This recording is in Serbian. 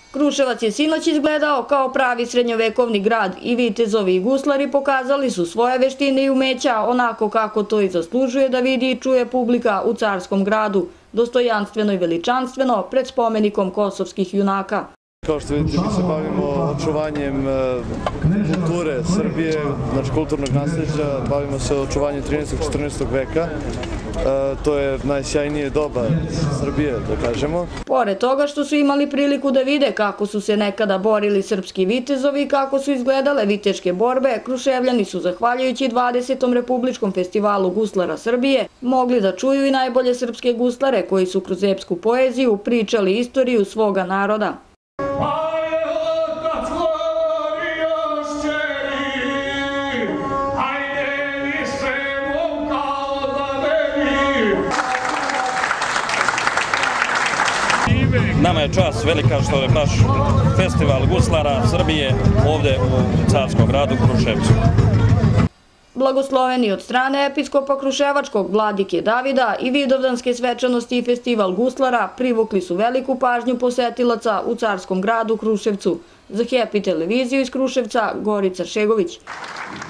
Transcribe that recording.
Kruševac je sinoć izgledao kao pravi srednjovekovni grad i vitezovi i guslari pokazali su svoje veštine i umeća onako kako to i zaslužuje da vidi i čuje publika u carskom gradu, dostojanstveno i veličanstveno pred spomenikom kosovskih junaka. Kao što vidite, mi se bavimo očuvanjem kulture Srbije, znači kulturnog nasleđa, bavimo se očuvanjem 13. i 14. veka. To je najsjajnije doba Srbije, da kažemo. Pored toga što su imali priliku da vide kako su se nekada borili srpski vitezovi i kako su izgledale viteške borbe, Kruševljani su, zahvaljujući 20. Republičkom festivalu guslara Srbije, mogli da čuju i najbolje srpske guslare koji su kroz epsku poeziju pričali istoriju svoga naroda. Nama je čast velika što je baš festival guslara Srbije ovdje u carskom gradu Kruševcu. Blagosloveni od strane episkopa Kruševačkog vladike Davida i vidovdanske svečanosti i festival guslara privukli su veliku pažnju posetilaca u carskom gradu Kruševcu. Za Happy televiziju iz Kruševca, Gorica Šegović.